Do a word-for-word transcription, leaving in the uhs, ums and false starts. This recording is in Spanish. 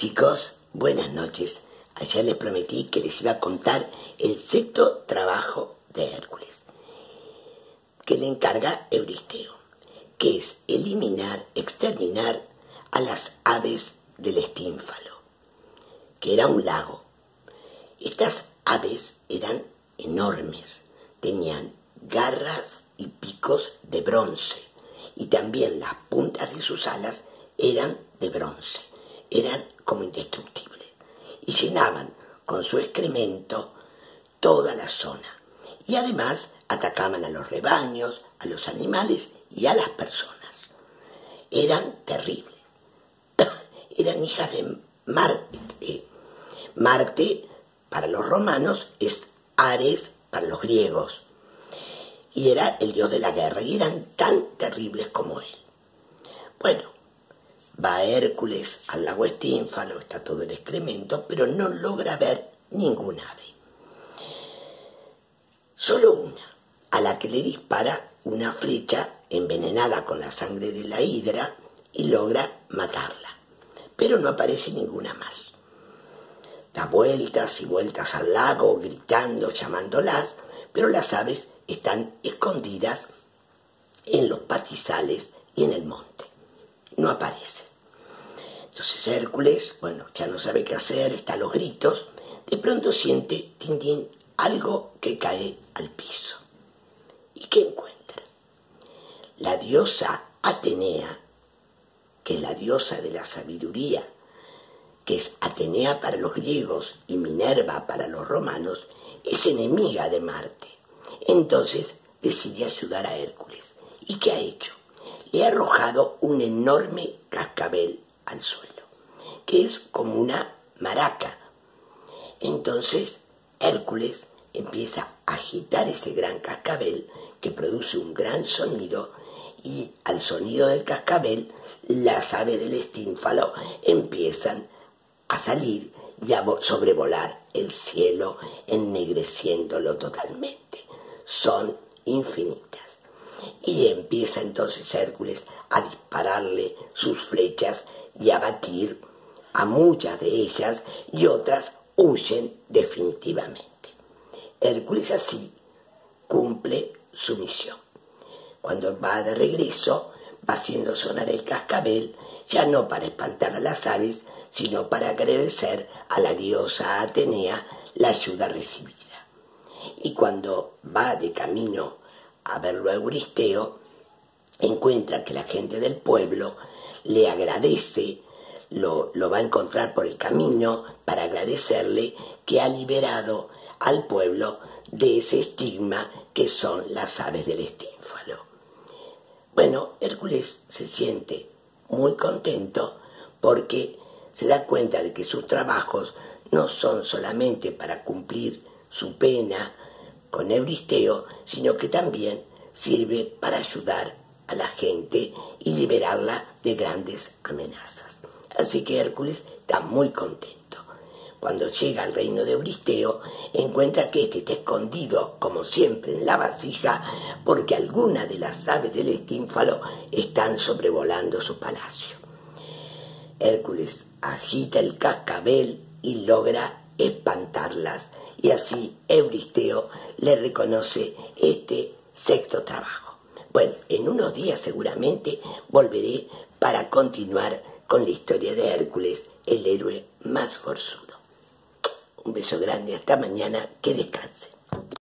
Chicos, buenas noches. Ayer les prometí que les iba a contar el sexto trabajo de Hércules, que le encarga Euristeo, que es eliminar, exterminar a las aves del Estínfalo, que era un lago. Estas aves eran enormes, tenían garras y picos de bronce, y también las puntas de sus alas eran de bronce, eran como indestructibles, y llenaban con su excremento toda la zona, y además atacaban a los rebaños, a los animales y a las personas. Eran terribles, eran hijas de Marte. Marte para los romanos es Ares para los griegos, y era el dios de la guerra, y eran tan terribles como él. Bueno, va Hércules al lago Estínfalo, está todo el excremento, pero no logra ver ningún ave. Solo una, a la que le dispara una flecha envenenada con la sangre de la hidra y logra matarla, pero no aparece ninguna más. Da vueltas y vueltas al lago, gritando, llamándolas, pero las aves están escondidas en los pastizales y en el monte. No aparecen. Entonces Hércules, bueno, ya no sabe qué hacer, está a los gritos. De pronto siente, tin, tin, algo que cae al piso. ¿Y qué encuentra? La diosa Atenea, que es la diosa de la sabiduría, que es Atenea para los griegos y Minerva para los romanos, es enemiga de Marte. Entonces decide ayudar a Hércules. ¿Y qué ha hecho? Le ha arrojado un enorme cascabel al suelo, que es como una maraca. Entonces Hércules empieza a agitar ese gran cascabel, que produce un gran sonido, y al sonido del cascabel las aves del Estínfalo empiezan a salir y a sobrevolar el cielo, ennegreciéndolo totalmente. Son infinitas. Y empieza entonces Hércules a dispararle sus flechas y a batir a muchas de ellas, y otras huyen definitivamente. Hércules así cumple su misión. Cuando va de regreso, va haciendo sonar el cascabel, ya no para espantar a las aves, sino para agradecer a la diosa Atenea la ayuda recibida. Y cuando va de camino a verlo a Euristeo, encuentra que la gente del pueblo le agradece, lo, lo va a encontrar por el camino para agradecerle que ha liberado al pueblo de ese estigma que son las aves del Estínfalo. Bueno, Hércules se siente muy contento porque se da cuenta de que sus trabajos no son solamente para cumplir su pena con Euristeo, sino que también sirve para ayudar a la gente y liberarla de grandes amenazas. Así que Hércules está muy contento. Cuando llega al reino de Euristeo, encuentra que este está escondido, como siempre, en la vasija, porque algunas de las aves del Estínfalo están sobrevolando su palacio. Hércules agita el cascabel y logra espantarlas, y así Euristeo le reconoce este sexto trabajo. Bueno, en unos días seguramente volveré para continuar con la historia de Hércules, el héroe más forzudo. Un beso grande, hasta mañana, que descansen.